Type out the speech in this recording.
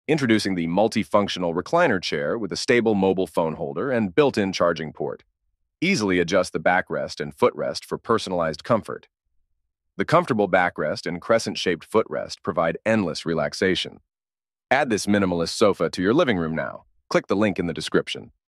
Introducing the multifunctional recliner chair with a stable mobile phone holder and built-in charging port. Easily adjust the backrest and footrest for personalized comfort. The comfortable backrest and crescent-shaped footrest provide endless relaxation. Add this minimalist sofa to your living room now. Click the link in the description.